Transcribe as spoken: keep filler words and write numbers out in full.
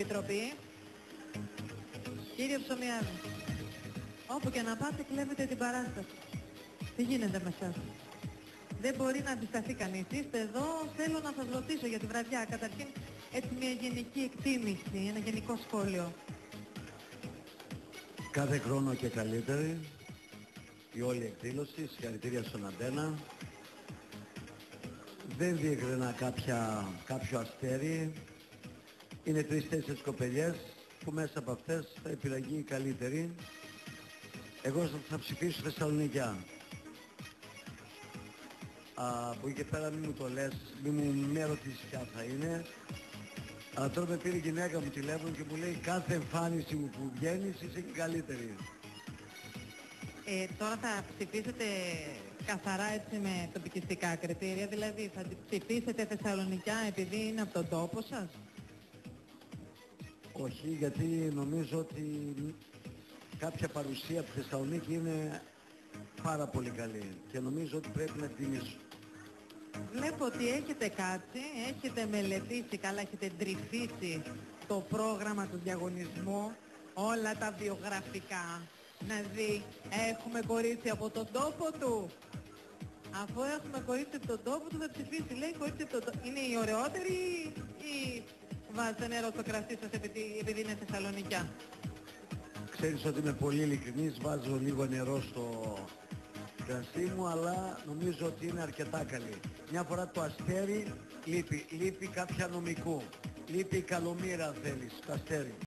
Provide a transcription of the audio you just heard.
Επιτροπή. Κύριε Ψωμιάδη, όπου και να πάτε κλέβετε την παράσταση. Τι γίνεται με εσάς? Δεν μπορεί να αντισταθεί κανείς. Είστε εδώ, θέλω να σας ρωτήσω για τη βραδιά. Καταρχήν, έτσι μια γενική εκτίμηση, ένα γενικό σχόλιο. Κάθε χρόνο και καλύτερη η όλη εκδήλωση, συγχαρητήρια στον Αντένα. Δεν διεκρινά κάποια, κάποιο αστέρι. Είναι τρεις-τέσσερις κοπελιές που μέσα από αυτές θα επιλεγεί η καλύτερη. Εγώ θα ψηφίσω Θεσσαλονικιά. Από εκεί και πέρα μην μου το λες, μην μου με ρωτήσεις ποια θα είναι. Αλλά τώρα με πήρε η γυναίκα μου τηλέφωνο και μου λέει κάθε εμφάνιση μου που βγαίνεις είσαι και καλύτερη. Ε, τώρα θα ψηφίσετε καθαρά έτσι με τοπικιστικά κριτήρια, δηλαδή θα ψηφίσετε Θεσσαλονικιά επειδή είναι από τον τόπο σας? Όχι, γιατί νομίζω ότι κάποια παρουσία από τη Θεσσαλονίκη είναι πάρα πολύ καλή και νομίζω ότι πρέπει να τιμήσω. Βλέπω ότι έχετε κάτσει, έχετε μελετήσει, καλά έχετε ντριφήσει το πρόγραμμα του διαγωνισμού, όλα τα βιογραφικά. Να δει, έχουμε κορίτσι από τον τόπο του. Αφού έχουμε κορίτσι από τον τόπο του θα ψηφίσει, λέει κορίτσι από τον τόπο. Είναι η ωραιότερη ή βάζετε νερό στο κρασί σας επειδή, επειδή είναι Θεσσαλονικιά? Ξέρεις ότι είμαι πολύ ειλικρινής, βάζω λίγο νερό στο κρασί μου, αλλά νομίζω ότι είναι αρκετά καλή. Μια φορά το αστέρι λείπει, λείπει κάποια νομικού. Λείπει η καλομήρα αν θέλεις, το αστέρι.